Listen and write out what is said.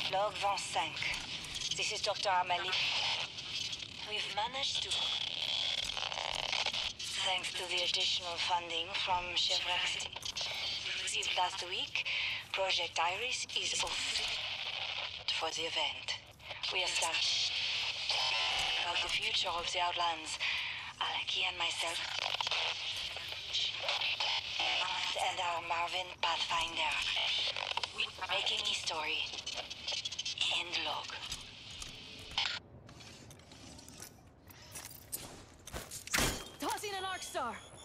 Log 25. This is Dr. Amelie. We've managed to... Thanks to the additional funding from Chevrex received last week, Project Iris is off for the event. We established about the future of the Outlands. Alaki and myself, and our MRVN Pathfinder. We're making history. End log. Tossing an arc star.